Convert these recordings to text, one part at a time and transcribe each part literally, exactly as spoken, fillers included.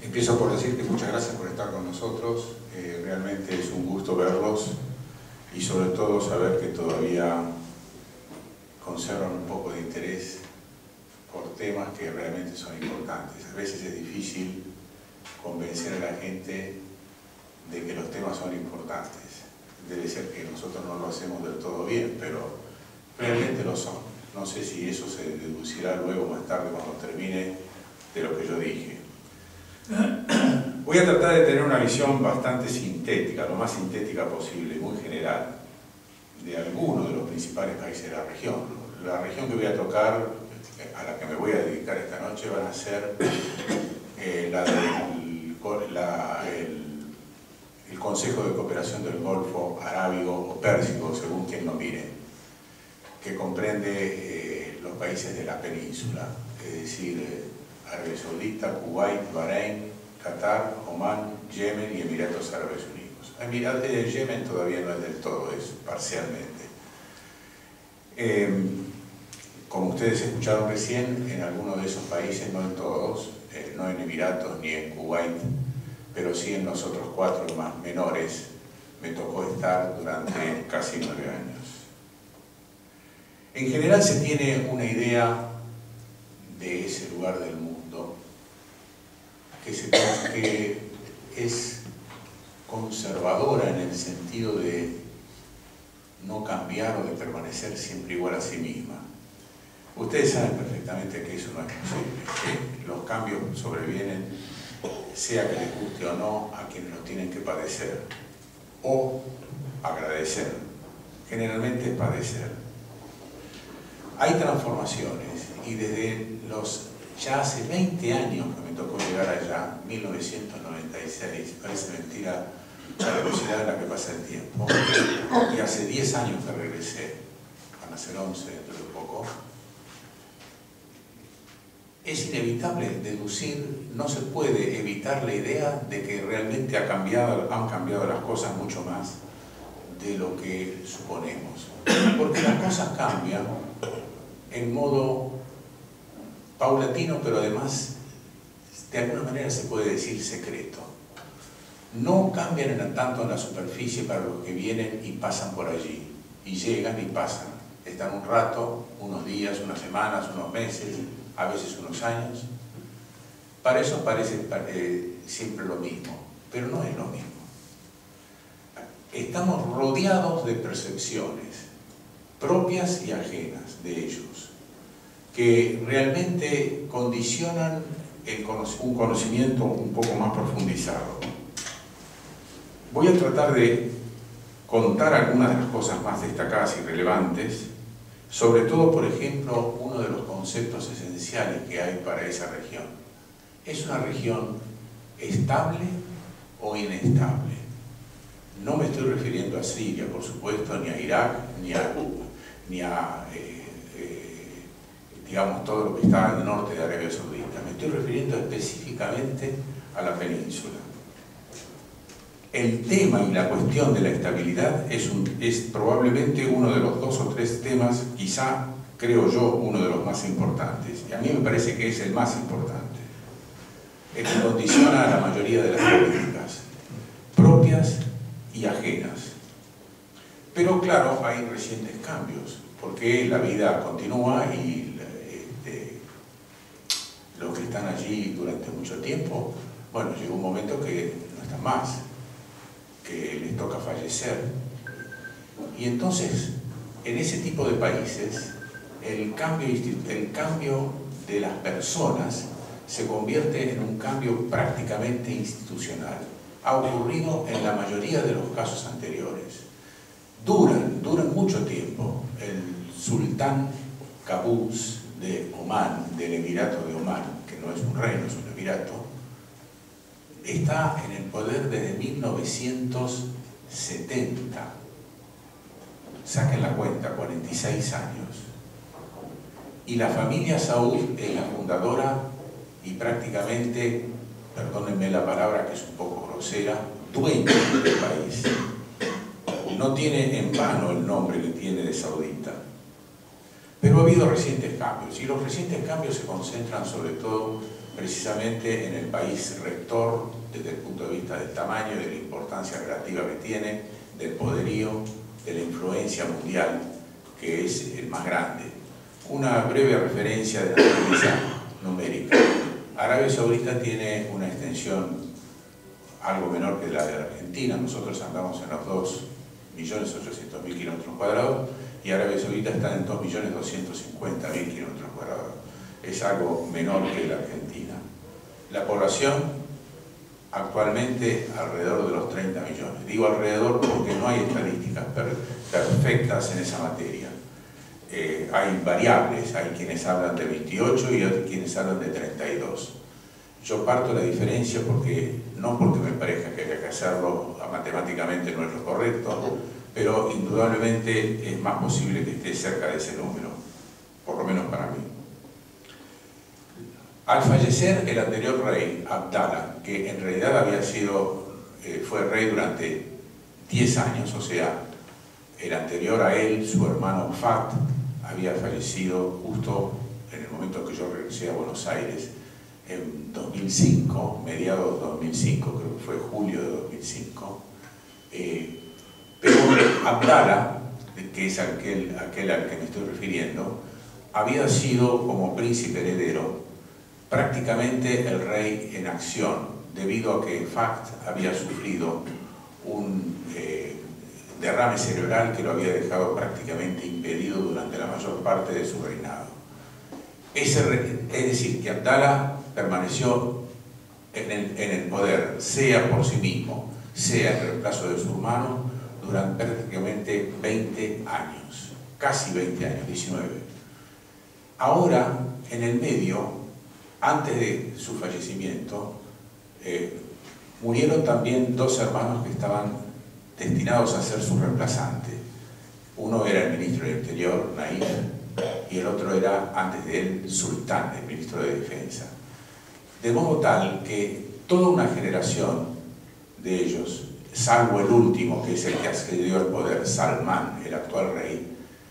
Empiezo por decirte muchas gracias por estar con nosotros. Eh, realmente es un gusto verlos y sobre todo saber que todavía conservan un poco de interés por temas que realmente son importantes. A veces es difícil convencer a la gente de que los temas son importantes. Debe ser que nosotros no lo hacemos del todo bien, pero realmente lo son. No sé si eso se deducirá luego más tarde cuando termine de lo que yo dije. Voy a tratar de tener una visión bastante sintética, lo más sintética posible, muy general, de algunos de los principales países de la región. La región que voy a tocar, a la que me voy a dedicar esta noche, van a ser eh, la del la, el, el Consejo de Cooperación del Golfo Arábigo o Pérsico, según quien lo mire, que comprende eh, los países de la península, es decir, eh, Arabia Saudita, Kuwait, Bahrein, Qatar, Omán, Yemen y Emiratos Árabes Unidos. Emirat, eh, Yemen todavía no es del todo, es parcialmente. Eh, como ustedes escucharon recién, en algunos de esos países, no en todos, eh, no en Emiratos ni en Kuwait, pero sí en los otros cuatro más menores, me tocó estar durante casi nueve años. En general se tiene una idea de ese lugar del mundo que, se, que es conservadora en el sentido de no cambiar o de permanecer siempre igual a sí misma. Ustedes saben perfectamente que eso no es posible, que los cambios sobrevienen, sea que les guste o no, a quienes lo tienen que padecer o agradecer. Generalmente es padecer. Hay transformaciones y desde los ya hace veinte años que me tocó llegar allá, mil novecientos noventa y seis, parece mentira la velocidad en la que pasa el tiempo, y hace diez años que regresé, van a ser once dentro de poco, es inevitable deducir, no se puede evitar la idea de que realmente ha cambiado, han cambiado las cosas mucho más de lo que suponemos. Porque las cosas cambian en modo paulatino, pero además de alguna manera se puede decir secreto. No cambian en tanto en la superficie para los que vienen y pasan por allí, y llegan y pasan. Están un rato, unos días, unas semanas, unos meses, a veces unos años. Para eso parece eh, siempre lo mismo, pero no es lo mismo. Estamos rodeados de percepciones propias y ajenas de ellos, que realmente condicionan el cono- un conocimiento un poco más profundizado. Voy a tratar de contar algunas de las cosas más destacadas y relevantes, sobre todo, por ejemplo, uno de los conceptos esenciales que hay para esa región. ¿Es una región estable o inestable? No me estoy refiriendo a Siria, por supuesto, ni a Irak, ni a, ni a eh, eh, digamos, todo lo que está al norte de Arabia Saudita. Me estoy refiriendo específicamente a la península. El tema y la cuestión de la estabilidad es, un, es probablemente uno de los dos o tres temas, quizá, creo yo, uno de los más importantes. Y a mí me parece que es el más importante. El que condiciona a la mayoría de las políticas, propias y ajenas. Pero claro, hay recientes cambios, porque la vida continúa y este, los que están allí durante mucho tiempo, bueno, llegó un momento que no están más, que les toca fallecer. Y entonces, en ese tipo de países, el cambio, el cambio de las personas se convierte en un cambio prácticamente institucional. Ha ocurrido en la mayoría de los casos anteriores. Duran, duran mucho tiempo. El sultán Qaboos de Omán, del Emirato de Omán, que no es un reino, es un emirato, está en el poder desde mil novecientos setenta. Saquen la cuenta, cuarenta y seis años. Y la familia Saud es la fundadora y prácticamente, perdónenme la palabra que es un poco grosera, dueña del país. No tiene en vano el nombre que tiene de saudita. Pero ha habido recientes cambios, y los recientes cambios se concentran sobre todo precisamente en el país rector desde el punto de vista del tamaño, de la importancia relativa que tiene, del poderío, de la influencia mundial, que es el más grande. Una breve referencia de naturaleza numérica. Arabia Saudita tiene una extensión algo menor que la de la Argentina. Nosotros andamos en los dos millones ochocientos mil kilómetros cuadrados y Arabia Saudita está en dos millones doscientos cincuenta mil kilómetros cuadrados. Es algo menor que la Argentina. La población actualmente alrededor de los treinta millones. Digo alrededor porque no hay estadísticas per perfectas en esa materia. Eh, hay variables, hay quienes hablan de veintiocho y otros quienes hablan de treinta y dos. Yo parto la diferencia porque, no porque me parezca que haya que hacerlo, matemáticamente no es lo correcto, pero indudablemente es más posible que esté cerca de ese número, por lo menos para mí. Al fallecer el anterior rey, Abdala, que en realidad había sido, eh, fue rey durante diez años, o sea, el anterior a él, su hermano Fahd, había fallecido justo en el momento que yo regresé a Buenos Aires, en dos mil cinco, mediados de dos mil cinco, creo que fue julio de dos mil cinco. Eh, pero Abdala, que es aquel, aquel al que me estoy refiriendo, había sido como príncipe heredero prácticamente el rey en acción, debido a que Fahd había sufrido un eh, derrame cerebral que lo había dejado prácticamente impedido durante la mayor parte de su reinado. Ese, es decir, que Abdala permaneció en el, en el poder, sea por sí mismo, sea en reemplazo de su hermano, durante prácticamente veinte años, casi veinte años, diecinueve. Ahora, en el medio, antes de su fallecimiento, eh, murieron también dos hermanos que estaban destinados a ser su reemplazante. Uno era el ministro del Interior, Naif, y el otro era, antes de él, Sultán, el ministro de Defensa. De modo tal que toda una generación de ellos, salvo el último, que es el que accedió al poder, Salmán, el actual rey,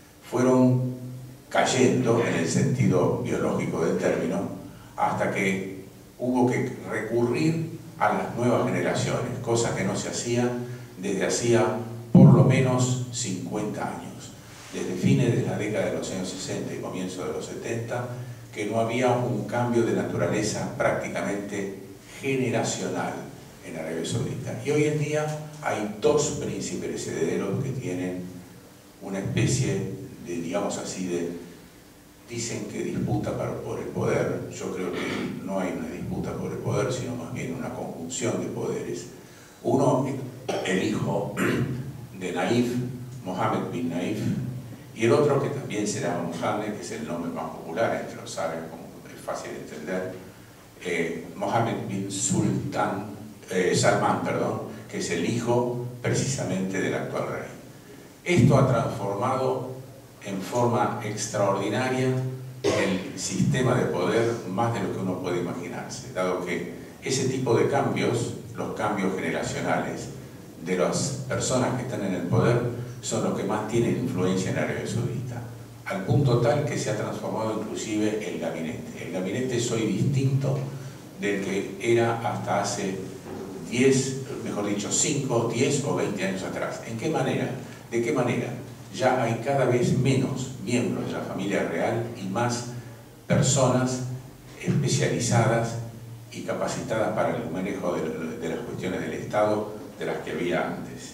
fueron cayendo en el sentido biológico del término, hasta que hubo que recurrir a las nuevas generaciones, cosa que no se hacía desde hacía por lo menos cincuenta años, desde fines de la década de los años sesenta y comienzo de los setenta, que no había un cambio de naturaleza prácticamente generacional en Arabia Saudita. Y hoy en día hay dos príncipes herederos que tienen una especie de, digamos así, de dicen que disputa por el poder. Yo creo que no hay una disputa por el poder, sino más bien una conjunción de poderes. Uno, el hijo de Naif, Mohammed bin Naif, y el otro que también será Mohammed, que es el nombre más popular entre los árabes, como es fácil de entender, eh, Mohammed bin Sultan, eh, Salman, perdón, que es el hijo precisamente del actual rey. Esto ha transformado en forma extraordinaria el sistema de poder más de lo que uno puede imaginarse, dado que ese tipo de cambios, los cambios generacionales de las personas que están en el poder, son los que más tienen influencia en Arabia Saudita, al punto tal que se ha transformado inclusive el gabinete. El gabinete es hoy distinto del que era hasta hace diez, mejor dicho, cinco, diez o veinte años atrás. ¿En qué manera? ¿De qué manera? Ya hay cada vez menos miembros de la familia real y más personas especializadas y capacitadas para el manejo de, de las cuestiones del Estado de las que había antes.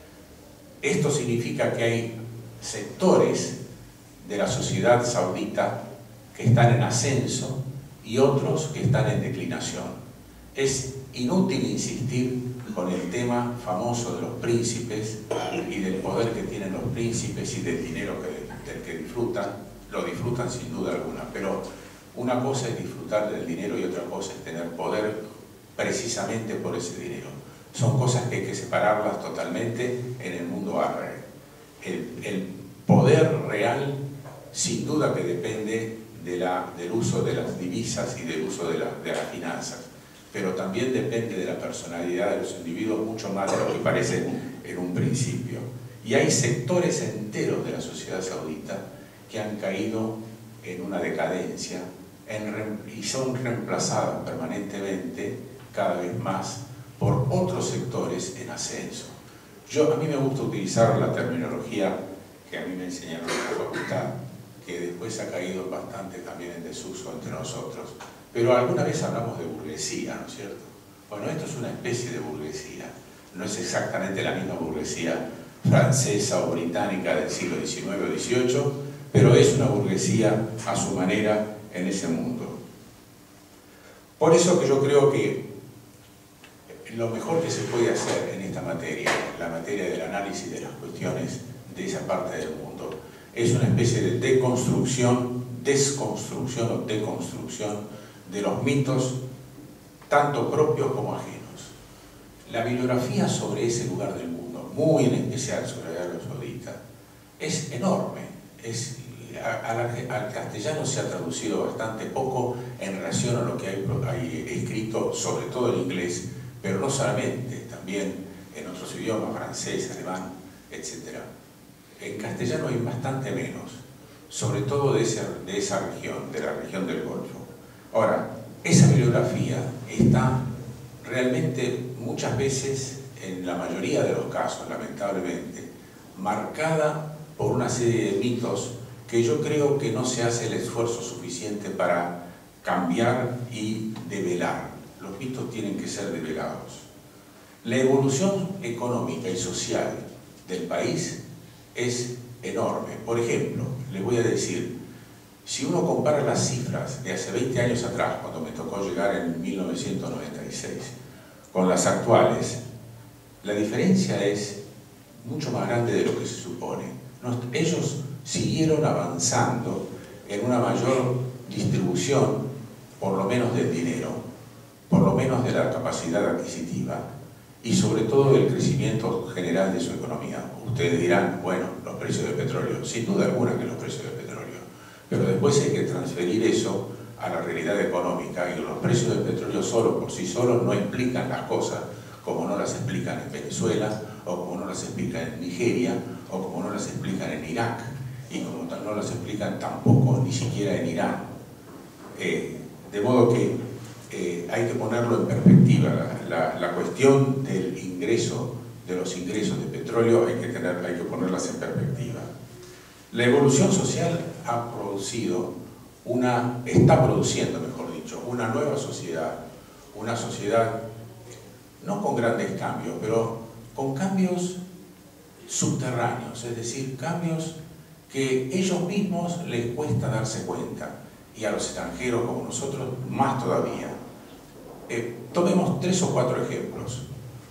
Esto significa que hay sectores de la sociedad saudita que están en ascenso y otros que están en declinación. Es inútil insistir con el tema famoso de los príncipes y del poder que tienen los príncipes y del dinero que, del que disfrutan. Lo disfrutan sin duda alguna, pero una cosa es disfrutar del dinero y otra cosa es tener poder precisamente por ese dinero. Son cosas que hay que separarlas totalmente en el mundo árabe. El, el poder real, sin duda que depende de la, del uso de las divisas y del uso de, la, de las finanzas, pero también depende de la personalidad de los individuos mucho más de lo que parece en un principio. Y hay sectores enteros de la sociedad saudita que han caído en una decadencia en, y son reemplazadas permanentemente, cada vez más, por otros sectores en ascenso. Yo, a mí me gusta utilizar la terminología que a mí me enseñaron en la facultad, que después ha caído bastante también en desuso entre nosotros. Pero alguna vez hablamos de burguesía, ¿no es cierto? Bueno, esto es una especie de burguesía. No es exactamente la misma burguesía francesa o británica del siglo diecinueve o dieciocho, pero es una burguesía a su manera en ese mundo. Por eso que yo creo que lo mejor que se puede hacer en esta materia, la materia del análisis de las cuestiones de esa parte del mundo, es una especie de deconstrucción, desconstrucción o deconstrucción de los mitos, tanto propios como ajenos. La bibliografía sobre ese lugar del mundo, muy en especial sobre Arabia Saudita, es enorme. Es, a, a la, al castellano se ha traducido bastante poco en relación a lo que hay, hay escrito, sobre todo en inglés, pero no solamente, también en otros idiomas, francés, alemán, etcétera. En castellano hay bastante menos, sobre todo de esa, de esa región, de la región del Golfo. Ahora, esa bibliografía está realmente muchas veces, en la mayoría de los casos, lamentablemente, marcada por una serie de mitos que yo creo que no se hace el esfuerzo suficiente para cambiar y develar. Los mitos tienen que ser develados. La evolución económica y social del país es enorme. Por ejemplo, les voy a decir, si uno compara las cifras de hace veinte años atrás, cuando me tocó llegar en mil novecientos noventa y seis, con las actuales, la diferencia es mucho más grande de lo que se supone. Nos, ellos siguieron avanzando en una mayor distribución, por lo menos del dinero, por lo menos de la capacidad adquisitiva y sobre todo del crecimiento general de su economía. Ustedes dirán, bueno, los precios del petróleo, sin duda alguna que los precios del petróleo, pero después hay que transferir eso a la realidad económica, y los precios del petróleo solo por sí solos no explican las cosas como no las explican en Venezuela, o como no las explican en Nigeria, o como no las explican en Irak, y como no las explican tampoco ni siquiera en Irán. Eh, de modo que eh, hay que ponerlo en perspectiva. La, la, la cuestión del ingreso, de los ingresos de petróleo, hay que, tener, hay que ponerlas en perspectiva. La evolución social ha producido una, está produciendo, mejor dicho, una nueva sociedad, una sociedad no con grandes cambios, pero con cambios subterráneos, es decir, cambios que ellos mismos les cuesta darse cuenta, y a los extranjeros como nosotros más todavía. Eh, tomemos tres o cuatro ejemplos.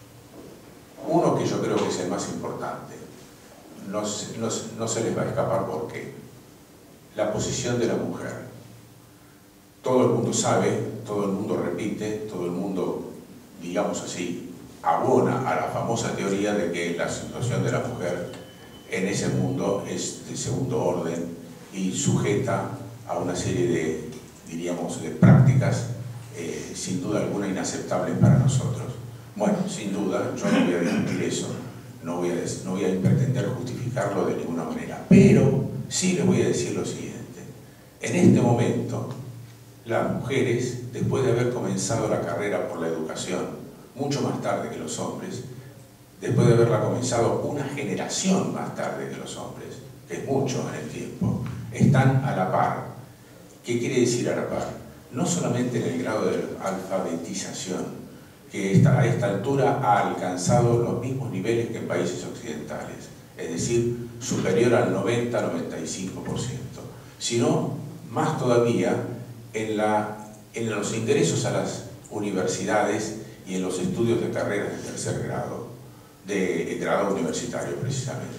Uno que yo creo que es el más importante, no, no, no se les va a escapar por qué. La posición de la mujer. Todo el mundo sabe, todo el mundo repite, todo el mundo, digamos así, abona a la famosa teoría de que la situación de la mujer en ese mundo es de segundo orden y sujeta a una serie de, diríamos, de prácticas eh, sin duda alguna inaceptables para nosotros. Bueno, sin duda, yo no voy a discutir eso, no voy a, no voy a pretender justificarlo de ninguna manera, pero sí les voy a decir lo siguiente. En este momento, las mujeres, después de haber comenzado la carrera por la educación, mucho más tarde que los hombres, después de haberla comenzado una generación más tarde que los hombres, que es mucho en el tiempo, están a la par. ¿Qué quiere decir a la par? No solamente en el grado de alfabetización, que esta, a esta altura ha alcanzado los mismos niveles que en países occidentales, es decir, superior al noventa a noventa y cinco por ciento, sino más todavía en, la, en los ingresos a las universidades y en los estudios de carreras de tercer grado, de, de grado universitario precisamente.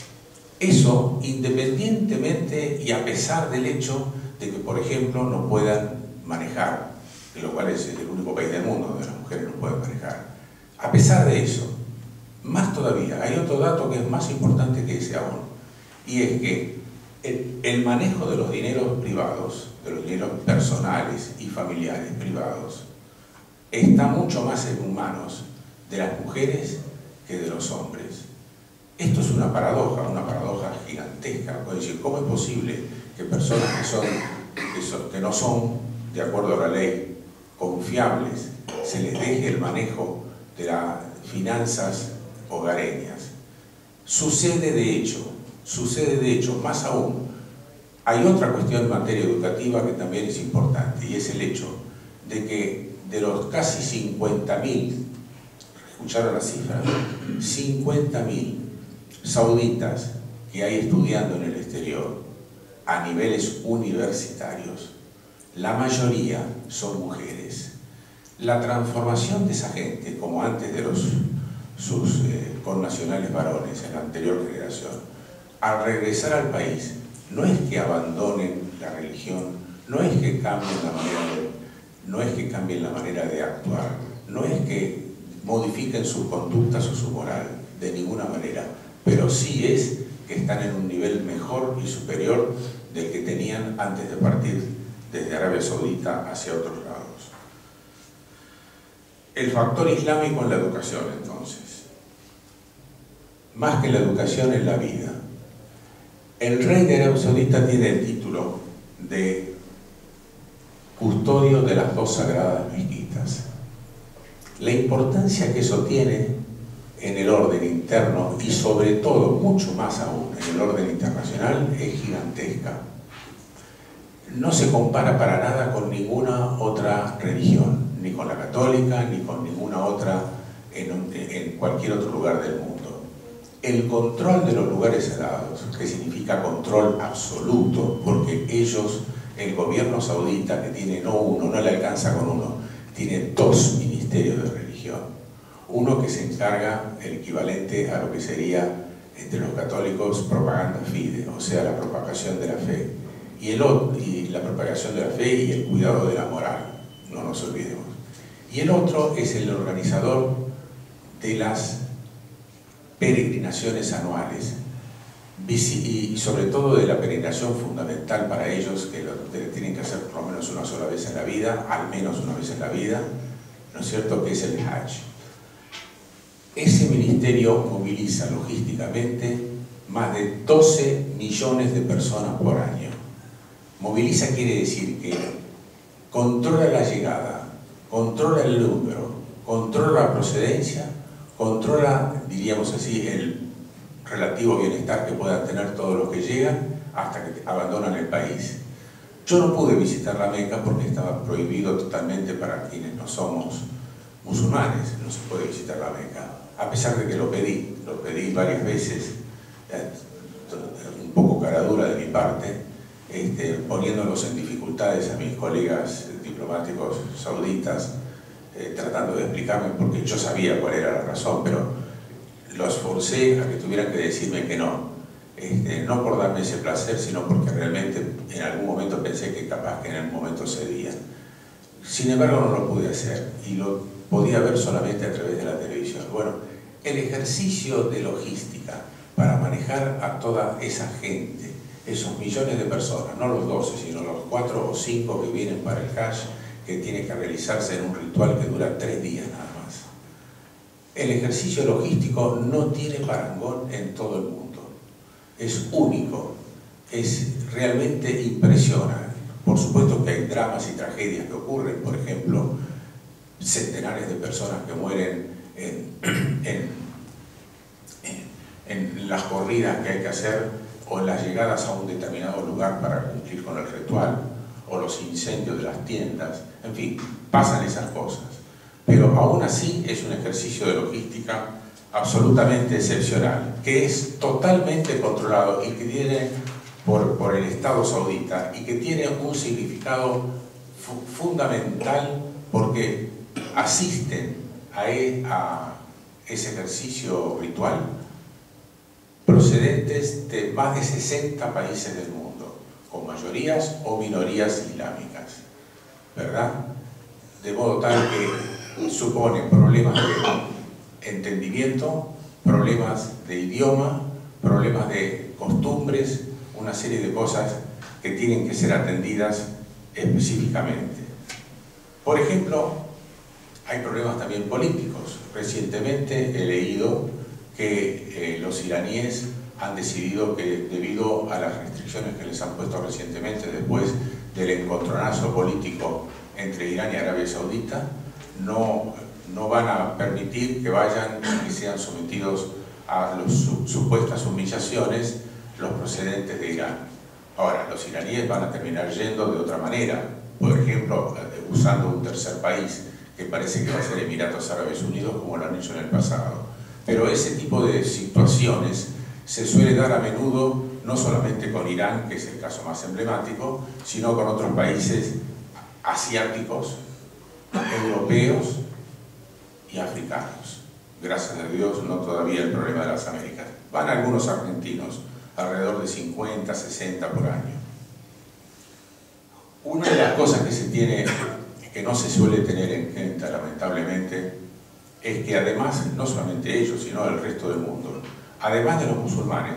Eso independientemente y a pesar del hecho de que, por ejemplo, no puedan manejar, de lo cual es el único país del mundo donde las mujeres no pueden manejar. A pesar de eso, más todavía, hay otro dato que es más importante que ese aún, y es que el, el manejo de los dineros privados, de los dineros personales y familiares privados, está mucho más en manos de las mujeres que de los hombres. Esto es una paradoja, una paradoja gigantesca. Puede decir, ¿cómo es posible que personas que son que, son, que no son, de acuerdo a la ley, confiables, se les deje el manejo de las finanzas hogareñas. Sucede de hecho, sucede de hecho, más aún, hay otra cuestión en materia educativa que también es importante, y es el hecho de que de los casi cincuenta mil, ¿escucharon la cifra? cincuenta mil sauditas que hay estudiando en el exterior a niveles universitarios, la mayoría son mujeres. La transformación de esa gente, como antes de los, sus eh, connacionales varones en la anterior generación, al regresar al país, no es que abandonen la religión, no es que cambien la manera de, no es que cambien la manera de actuar, no es que modifiquen sus conductas o su moral, de ninguna manera, pero sí es que están en un nivel mejor y superior del que tenían antes de partir desde Arabia Saudita hacia otros lados. El factor islámico en la educación, entonces, más que la educación en la vida. El rey de Arabia Saudita tiene el título de custodio de las dos sagradas mezquitas. La importancia que eso tiene en el orden interno y sobre todo, mucho más aún, en el orden internacional, es gigantesca. No se compara para nada con ninguna otra religión, ni con la católica, ni con ninguna otra en, un, en cualquier otro lugar del mundo. El control de los lugares sagrados, que significa control absoluto, porque ellos, el gobierno saudita, que tiene no uno, no le alcanza con uno, tiene dos ministerios de religión. Uno que se encarga, el equivalente a lo que sería entre los católicos propaganda fide, o sea, la propagación de la fe, y, el otro, y la propagación de la fe y el cuidado de la moral, no nos olvidemos. Y el otro es el organizador de las peregrinaciones anuales, y sobre todo de la peregrinación fundamental para ellos, que lo tienen que hacer por lo menos una sola vez en la vida, al menos una vez en la vida, ¿no es cierto?, que es el Hajj. Ese ministerio moviliza logísticamente más de doce millones de personas por año. Moviliza quiere decir que controla la llegada, controla el número, controla la procedencia, controla, diríamos así, el relativo bienestar que puedan tener todos los que llegan hasta que abandonan el país. Yo no pude visitar la Meca porque estaba prohibido totalmente para quienes no somos musulmanes, no se puede visitar la Meca, a pesar de que lo pedí, lo pedí varias veces, un poco cara dura de mi parte, este, poniéndolos en dificultades a mis colegas diplomáticos sauditas, eh, tratando de explicarme, porque yo sabía cuál era la razón, pero los forcé a que tuvieran que decirme que no, este, no por darme ese placer, sino porque realmente en algún momento pensé que capaz que en el momento cedían. Sin embargo, no lo pude hacer y lo podía ver solamente a través de la televisión. Bueno, el ejercicio de logística para manejar a toda esa gente, esos millones de personas, no los doce, sino los cuatro o cinco que vienen para el Hajj, que tiene que realizarse en un ritual que dura tres días nada más. El ejercicio logístico no tiene parangón en todo el mundo. Es único, es realmente impresionante. Por supuesto que hay dramas y tragedias que ocurren, por ejemplo, centenares de personas que mueren en, en, en, en las corridas que hay que hacer o en las llegadas a un determinado lugar para cumplir con el ritual, o los incendios de las tiendas, en fin, pasan esas cosas. Pero aún así es un ejercicio de logística absolutamente excepcional, que es totalmente controlado y que tiene por, por el Estado saudita y que tiene un significado fu fundamental porque asisten a, e a ese ejercicio ritual procedentes de más de sesenta países del mundo, con mayorías o minorías islámicas, ¿verdad? De modo tal que supone problemas de entendimiento, problemas de idioma, problemas de costumbres, una serie de cosas que tienen que ser atendidas específicamente. Por ejemplo, hay problemas también políticos. Recientemente he leído que eh, los iraníes han decidido que, debido a las restricciones que les han puesto recientemente después del encontronazo político entre Irán y Arabia Saudita, no, no van a permitir que vayan, que sean sometidos a las su, supuestas humillaciones los procedentes de Irán. Ahora, los iraníes van a terminar yendo de otra manera, por ejemplo, usando un tercer país, que parece que va a ser Emiratos Árabes Unidos, como lo han hecho en el pasado. Pero ese tipo de situaciones se suele dar a menudo, no solamente con Irán, que es el caso más emblemático, sino con otros países asiáticos, europeos y africanos. Gracias a Dios, no todavía el problema de las Américas. Van algunos argentinos, alrededor de cincuenta, sesenta por año. Una de las cosas que se tiene, que no se suele tener en cuenta, lamentablemente, es que además, no solamente ellos, sino el resto del mundo, además de los musulmanes,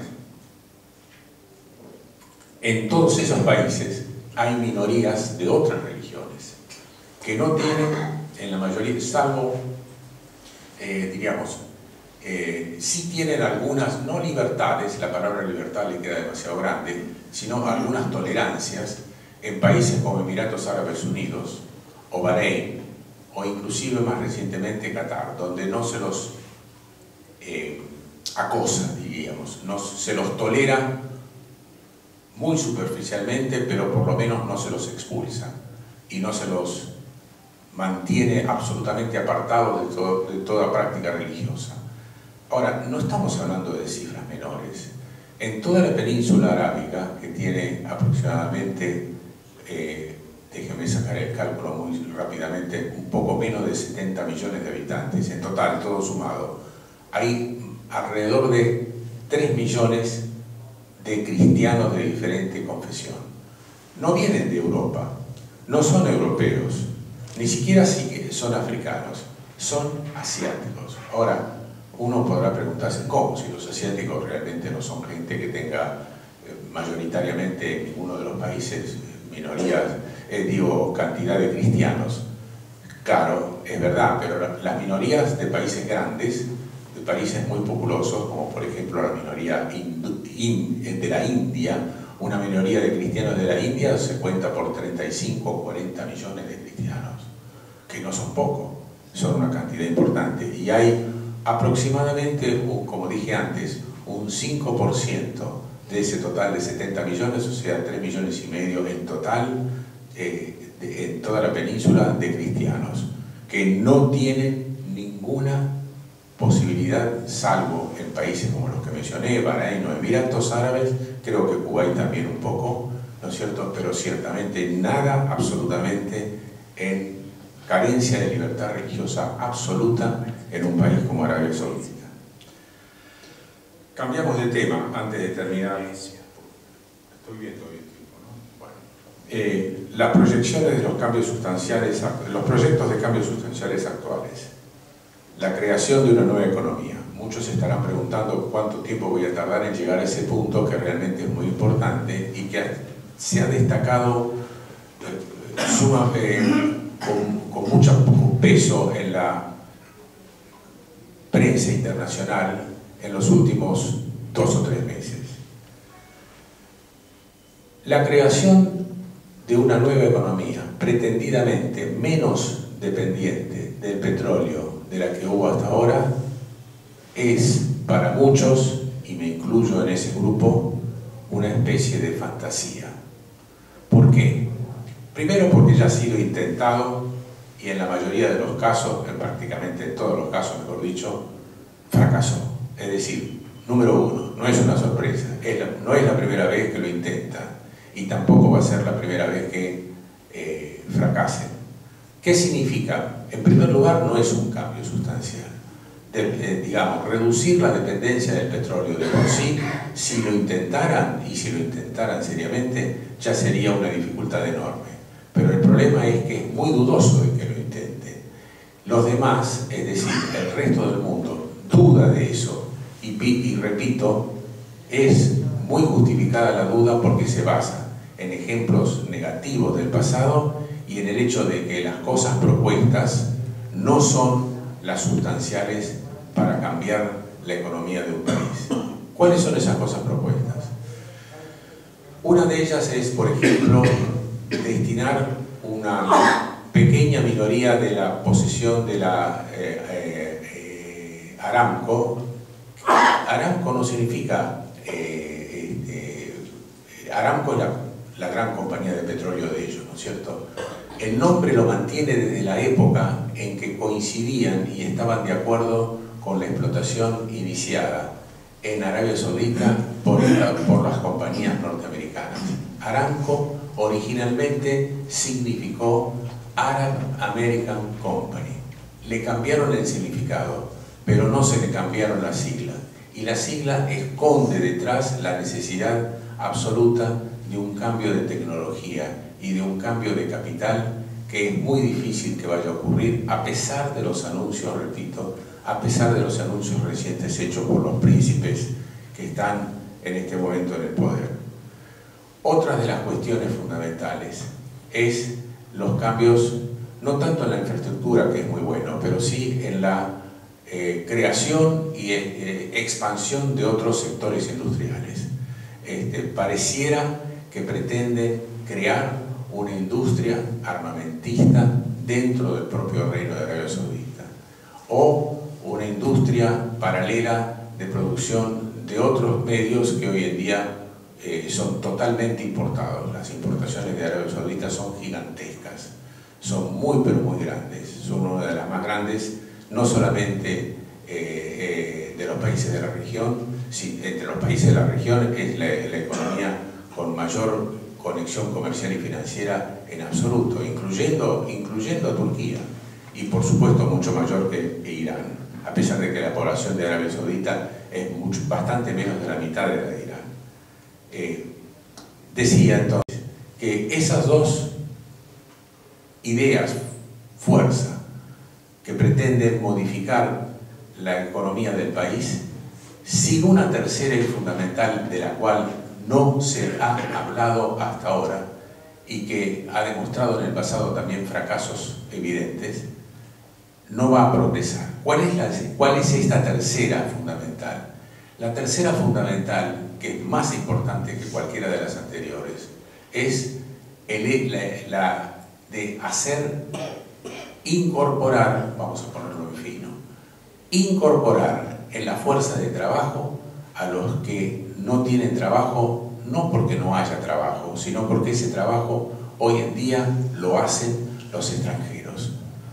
en todos esos países hay minorías de otras religiones que no tienen, en la mayoría, salvo, eh, diríamos, eh, sí tienen algunas, no libertades, la palabra libertad le queda demasiado grande, sino algunas tolerancias en países como Emiratos Árabes Unidos o Bahrein, o inclusive más recientemente Qatar, donde no se los eh, acosa, diríamos, no se los tolera muy superficialmente, pero por lo menos no se los expulsa y no se los mantiene absolutamente apartados de, todo, de toda práctica religiosa. Ahora, no estamos hablando de cifras menores. En toda la península arábiga, que tiene aproximadamente, eh, déjenme sacar el cálculo muy rápidamente, un poco menos de setenta millones de habitantes, en total, todo sumado, hay alrededor de tres millones de cristianos de diferente confesión. No vienen de Europa, no son europeos, ni siquiera son africanos, son asiáticos. Ahora, uno podrá preguntarse cómo, si los asiáticos realmente no son gente que tenga eh, mayoritariamente en ninguno de los países minorías, eh, digo, cantidad de cristianos. Claro, es verdad, pero la, las minorías de países grandes, de países muy populosos, como por ejemplo la minoría hindu, in, de la India, una minoría de cristianos de la India se cuenta por treinta y cinco o cuarenta millones de cristianos, que no son pocos, son una cantidad importante. Y hay aproximadamente, como dije antes, un cinco por ciento de ese total de setenta millones, o sea, tres millones y medio en total, eh, de, en toda la península, de cristianos, que no tienen ninguna posibilidad, salvo en países como los que mencioné, Bahrein o Emiratos Árabes, creo que Kuwait también un poco, ¿no es cierto?, pero ciertamente nada, absolutamente, en carencia de libertad religiosa absoluta en un país como Arabia Saudita. Cambiamos de tema antes de terminar. Estoy viendo bien tiempo, ¿no? Bueno. Eh, las proyecciones de los cambios sustanciales, los proyectos de cambios sustanciales actuales. La creación de una nueva economía. Muchos se estarán preguntando cuánto tiempo voy a tardar en llegar a ese punto, que realmente es muy importante y que se ha destacado eh, suma, eh, con, con mucho peso en la prensa internacional en los últimos dos o tres meses. La creación de una nueva economía pretendidamente menos dependiente del petróleo de la que hubo hasta ahora es para muchos, y me incluyo en ese grupo, una especie de fantasía. ¿Por qué? Primero porque ya ha sido intentado y en la mayoría de los casos, en prácticamente en todos los casos, mejor dicho, fracasó. Es decir, número uno, no es una sorpresa, es la, no es la primera vez que lo intentan y tampoco va a ser la primera vez que eh, fracasen. ¿Qué significa? En primer lugar, no es un cambio sustancial. De, eh, digamos, reducir la dependencia del petróleo de por sí, si lo intentaran, y si lo intentaran seriamente, ya sería una dificultad enorme. Pero el problema es que es muy dudoso de que lo intenten. Los demás, es decir, el resto del mundo, duda de eso. Y, y repito, es muy justificada la duda porque se basa en ejemplos negativos del pasado y en el hecho de que las cosas propuestas no son las sustanciales para cambiar la economía de un país. ¿Cuáles son esas cosas propuestas? Una de ellas es, por ejemplo, destinar una pequeña minoría de la posesión de la eh, eh, eh, Aramco. Aramco no significa... Eh, eh, Aramco es la, la gran compañía de petróleo de ellos, ¿no es cierto? El nombre lo mantiene desde la época en que coincidían y estaban de acuerdo con la explotación iniciada en Arabia Saudita por, la, por las compañías norteamericanas. Aramco originalmente significó Arab American Company. Le cambiaron el significado, pero no se le cambiaron las siglas. Y la sigla esconde detrás la necesidad absoluta de un cambio de tecnología y de un cambio de capital que es muy difícil que vaya a ocurrir, a pesar de los anuncios, repito, a pesar de los anuncios recientes hechos por los príncipes que están en este momento en el poder. Otra de las cuestiones fundamentales es los cambios, no tanto en la infraestructura, que es muy bueno, pero sí en la eh, creación y eh, expansión de otros sectores industriales. Este, pareciera que pretenden crear una industria armamentista dentro del propio reino de Arabia Saudita, o una industria paralela de producción de otros medios que hoy en día eh, son totalmente importados. Las importaciones de Arabia Saudita son gigantescas, son muy pero muy grandes, son una de las más grandes, no solamente eh, eh, de los países de la región, si, entre los países de la región es la, la economía con mayor conexión comercial y financiera en absoluto, incluyendo, incluyendo a Turquía, y por supuesto mucho mayor que Irán, a pesar de que la población de Arabia Saudita es mucho, bastante menos de la mitad de la de Irán. Eh, decía entonces que esas dos ideas, fuerza, que pretenden modificar la economía del país, sin una tercera y fundamental de la cual no se ha hablado hasta ahora y que ha demostrado en el pasado también fracasos evidentes, no va a progresar. ¿Cuál es, la, cuál es esta tercera fundamental? La tercera fundamental, que es más importante que cualquiera de las anteriores, es el, la, la de hacer, incorporar, vamos a ponerlo en fino, incorporar en la fuerza de trabajo a los que no tienen trabajo, no porque no haya trabajo, sino porque ese trabajo hoy en día lo hacen los extranjeros.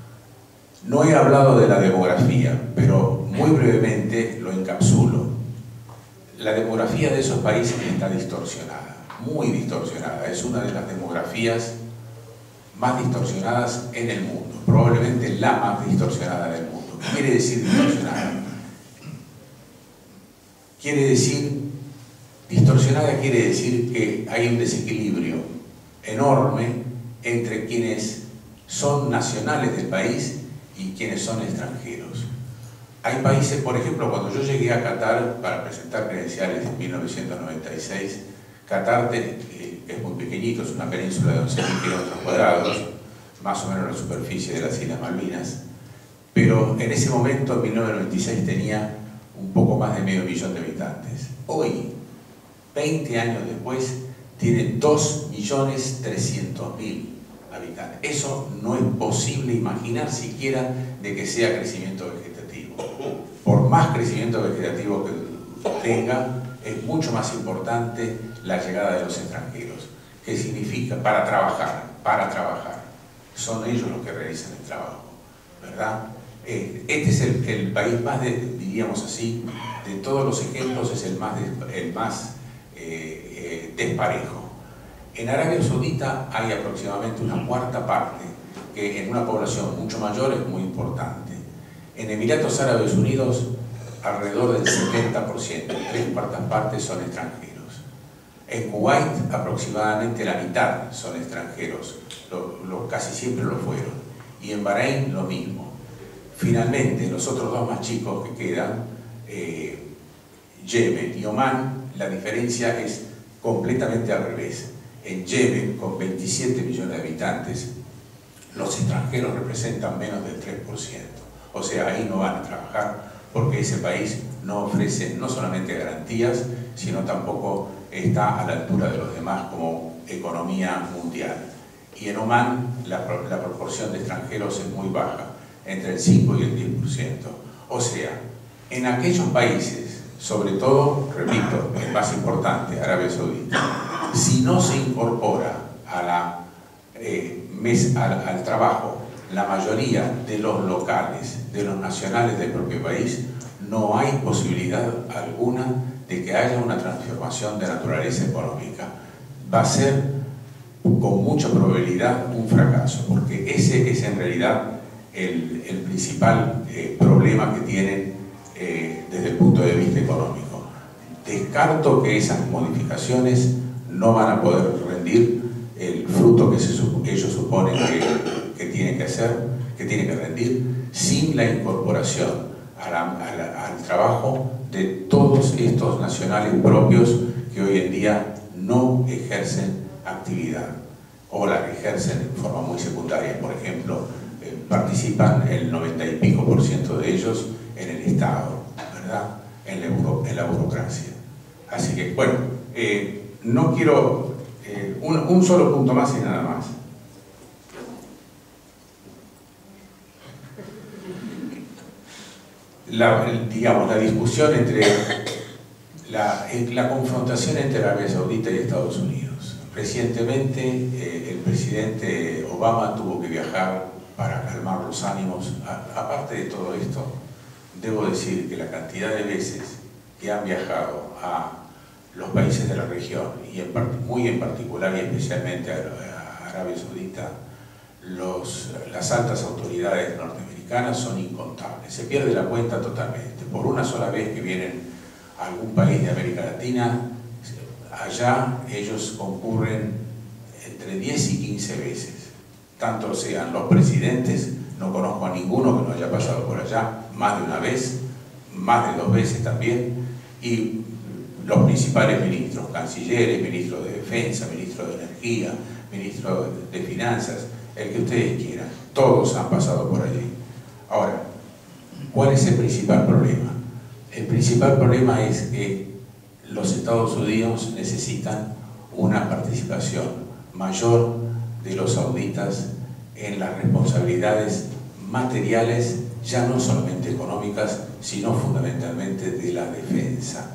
No he hablado de la demografía, pero muy brevemente lo encapsulo. La demografía de esos países está distorsionada, muy distorsionada. Es una de las demografías más distorsionadas en el mundo, probablemente la más distorsionada del mundo. ¿Qué quiere decir distorsionada? Quiere decir, distorsionada quiere decir que hay un desequilibrio enorme entre quienes son nacionales del país y quienes son extranjeros. Hay países, por ejemplo, cuando yo llegué a Qatar para presentar credenciales en mil novecientos noventa y seis, Qatar, que es muy pequeñito, es una península de once mil kilómetros cuadrados, más o menos la superficie de las Islas Malvinas, pero en ese momento, en mil novecientos noventa y seis, tenía un poco más de medio millón de habitantes. Hoy, veinte años después, tiene dos millones trescientos mil habitantes. Eso no es posible imaginar siquiera de que sea crecimiento vegetativo. Por más crecimiento vegetativo que tenga, es mucho más importante la llegada de los extranjeros. ¿Qué significa? Para trabajar, para trabajar. Son ellos los que realizan el trabajo, ¿verdad? Este es el, el país más, de, diríamos así, de todos los ejemplos es el más, el más eh, eh, desparejo. En Arabia Saudita hay aproximadamente una cuarta parte, que en una población mucho mayor es muy importante. En Emiratos Árabes Unidos, alrededor del setenta por ciento, tres cuartas partes son extranjeros. En Kuwait, aproximadamente la mitad son extranjeros, lo, lo, casi siempre lo fueron. Y en Bahrein, lo mismo. Finalmente, los otros dos más chicos que quedan, eh, Yemen y Omán, la diferencia es completamente al revés. En Yemen, con veintisiete millones de habitantes, los extranjeros representan menos del tres por ciento. O sea, ahí no van a trabajar porque ese país no ofrece no solamente garantías, sino tampoco está a la altura de los demás como economía mundial. y en Omán la, la proporción de extranjeros es muy baja, entre el cinco y el diez por ciento. O sea, en aquellos países, sobre todo, repito, el más importante, Arabia Saudita, si no se incorpora a la, eh, mes, al, al trabajo la mayoría de los locales, de los nacionales del propio país, no hay posibilidad alguna de que haya una transformación de naturaleza económica. Va a ser con mucha probabilidad un fracaso, porque ese es en realidad el, el principal eh, problema que tienen eh, desde el punto de vista económico. Descarto que esas modificaciones no van a poder rendir el fruto que se, ellos suponen que, que tienen que hacer, que tienen que rendir, sin la incorporación a la, a la, al trabajo de todos estos nacionales propios que hoy en día no ejercen actividad o la ejercen en forma muy secundaria. Por ejemplo, eh, participan el noventa y pico por ciento de ellos en el Estado, ¿verdad? En la, buro, en la burocracia. Así que, bueno, eh, no quiero eh, un, un solo punto más y nada más. La, digamos, la discusión entre la, la confrontación entre Arabia Saudita y Estados Unidos. Recientemente eh, el presidente Obama tuvo que viajar para calmar los ánimos. A, aparte de todo esto, debo decir que la cantidad de veces que han viajado a los países de la región, y en, muy en particular y especialmente a, a Arabia Saudita, los, las altas autoridades norteamericanas son incontables. Se pierde la cuenta totalmente. Por una sola vez que vienen a algún país de América Latina, allá ellos concurren entre diez y quince veces. Tanto sean los presidentes, no conozco a ninguno que no haya pasado por allá más de una vez, más de dos veces también, y los principales ministros, cancilleres, ministros de defensa, ministros de energía, ministros de finanzas, el que ustedes quieran, todos han pasado por allí. Ahora, ¿cuál es el principal problema? El principal problema es que los Estados Unidos necesitan una participación mayor de los sauditas en las responsabilidades materiales, ya no solamente económicas, sino fundamentalmente de la defensa.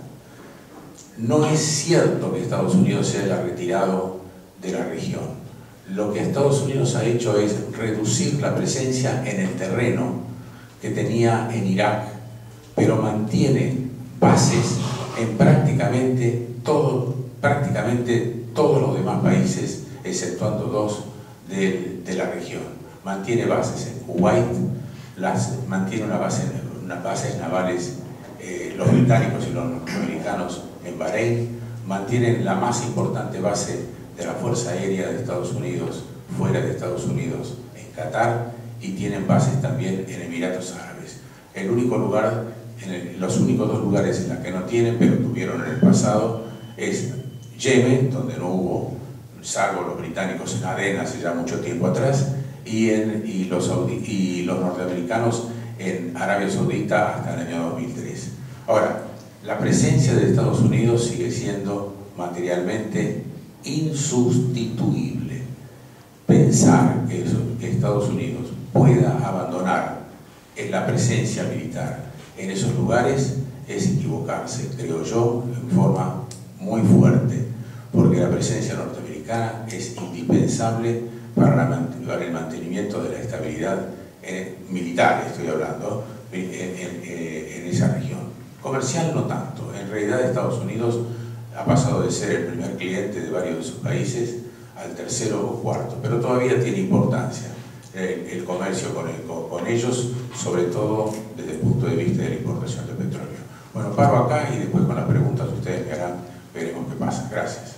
No es cierto que Estados Unidos se haya retirado de la región. Lo que Estados Unidos ha hecho es reducir la presencia en el terreno que tenía en Irak, pero mantiene bases en prácticamente, todo, prácticamente todos los demás países, exceptuando dos de, de la región. Mantiene bases en Kuwait, las, mantiene una base, unas bases navales, eh, los británicos y los norteamericanos en Bahrein, mantienen la más importante base de la Fuerza Aérea de Estados Unidos, fuera de Estados Unidos, en Qatar, y tienen bases también en Emiratos Árabes. El único lugar, en el, los únicos dos lugares en los que no tienen, pero tuvieron en el pasado, es Yemen, donde no hubo, salvo los británicos en Adén hace ya mucho tiempo atrás, y, en, y, los, Saudí, y los norteamericanos en Arabia Saudita hasta el año dos mil tres. Ahora, la presencia de Estados Unidos sigue siendo materialmente insustituible. Pensar que, eso, que Estados Unidos pueda abandonar en la presencia militar en esos lugares es equivocarse, creo yo, en forma muy fuerte, porque la presencia norteamericana es indispensable para, la, para el mantenimiento de la estabilidad eh, militar, estoy hablando, en, en, en esa región. Comercial no tanto. En realidad Estados Unidos ha pasado de ser el primer cliente de varios de sus países al tercero o cuarto, pero todavía tiene importancia el, el comercio con, el, con, con ellos, sobre todo desde el punto de vista de la importación de petróleo. Bueno, paro acá y después con las preguntas que ustedes me harán, veremos qué pasa. Gracias.